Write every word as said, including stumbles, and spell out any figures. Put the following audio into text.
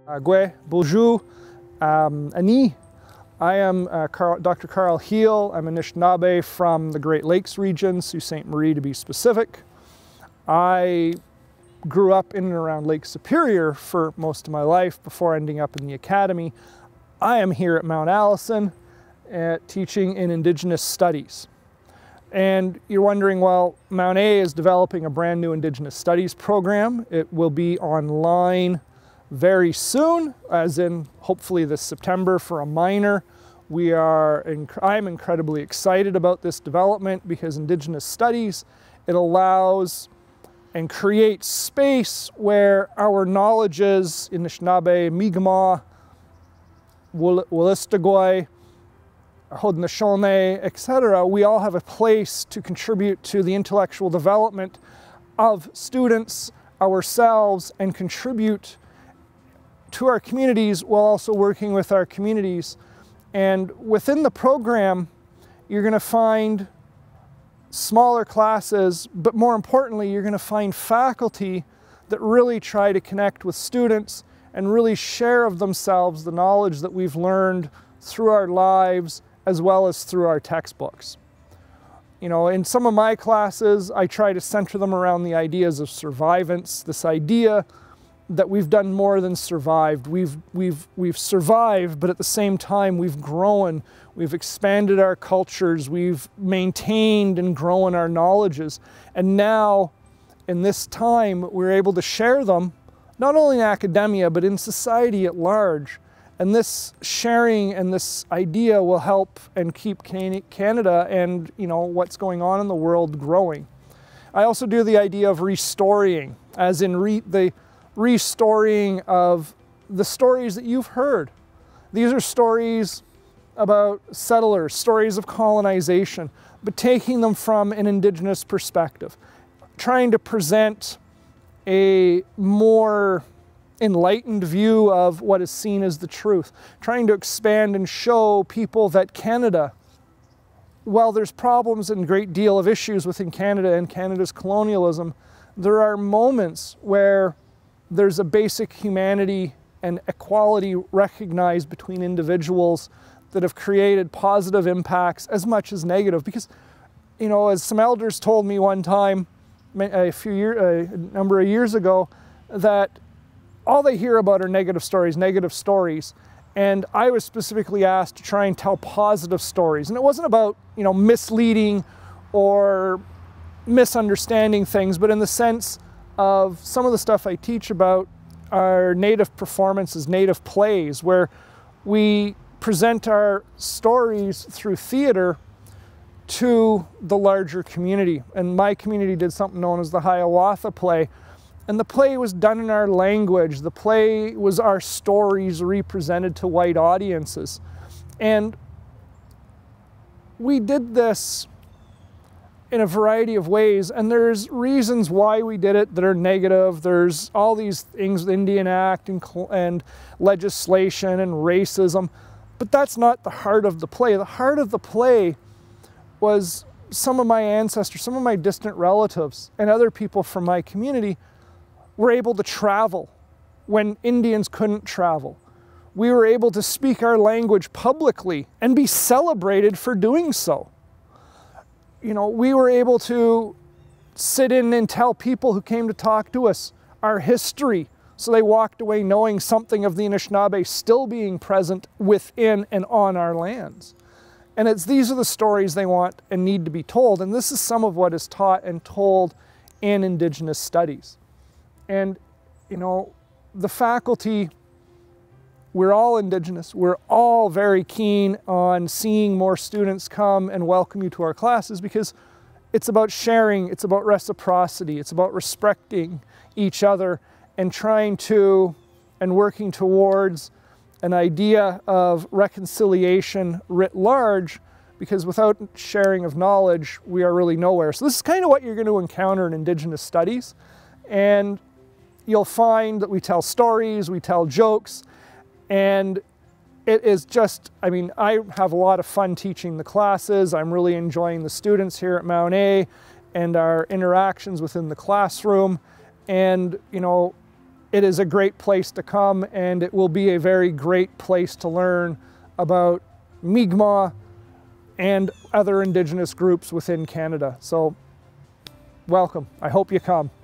Gwe, bonjour, um, Ani. I am uh, Karl, Doctor Karl Hele. I'm Anishinaabe from the Great Lakes region, Sault Ste. Marie to be specific. I grew up in and around Lake Superior for most of my life before ending up in the academy. I am here at Mount Allison uh, teaching in Indigenous studies. And you're wondering, well, Mount A is developing a brand new Indigenous studies program. It will be online very soon, as in hopefully this September for a minor. We are, inc I'm incredibly excited about this development because Indigenous studies, it allows and creates space where our knowledges, Anishinaabe, Mi'kmaq, Wolastoqey, Haudenosaunee, et cetera, we all have a place to contribute to the intellectual development of students, ourselves, and contribute to our communities while also working with our communities. And within the program, you're going to find smaller classes, but more importantly, you're going to find faculty that really try to connect with students and really share of themselves the knowledge that we've learned through our lives as well as through our textbooks. You know, in some of my classes, I try to center them around the ideas of survivance, this idea that we've done more than survived. We've, we've, we've survived, but at the same time, we've grown. We've expanded our cultures. We've maintained and grown our knowledges. And now, in this time, we're able to share them, not only in academia, but in society at large. And this sharing and this idea will help and keep Canada and, you know, what's going on in the world growing. I also do the idea of restoring, as in re the restoring of the stories that you've heard. These are stories about settlers, stories of colonization, but taking them from an Indigenous perspective, trying to present a more enlightened view of what is seen as the truth, trying to expand and show people that Canada, while there's problems and a great deal of issues within Canada and Canada's colonialism, there are moments where there's a basic humanity and equality recognized between individuals that have created positive impacts as much as negative. Because, you know, as some elders told me one time, a few years, a number of years ago, that all they hear about are negative stories, negative stories. And I was specifically asked to try and tell positive stories. And it wasn't about, you know, misleading or misunderstanding things, but in the sense of some of the stuff I teach about are native performances, native plays, where we present our stories through theater to the larger community. And my community did something known as the Hiawatha play. And the play was done in our language. The play was our stories represented to white audiences. And we did this in a variety of ways, and there's reasons why we did it that are negative. There's all these things, the Indian Act and, and legislation and racism, but that's not the heart of the play. The heart of the play was some of my ancestors, some of my distant relatives, and other people from my community were able to travel when Indians couldn't travel. We were able to speak our language publicly and be celebrated for doing so. You know, we were able to sit in and tell people who came to talk to us our history, so they walked away knowing something of the Anishinaabe still being present within and on our lands. And it's these are the stories they want and need to be told, and this is some of what is taught and told in Indigenous studies. And, you know, the faculty, we're all Indigenous. We're all very keen on seeing more students come and welcome you to our classes because it's about sharing, it's about reciprocity, it's about respecting each other and trying to and working towards an idea of reconciliation writ large, because without sharing of knowledge, we are really nowhere. So this is kind of what you're going to encounter in Indigenous studies. And you'll find that we tell stories, we tell jokes, and it is just, I mean, I have a lot of fun teaching the classes. I'm really enjoying the students here at Mount A and our interactions within the classroom. And, you know, it is a great place to come, and it will be a very great place to learn about Mi'kmaq and other Indigenous groups within Canada. So welcome. I hope you come.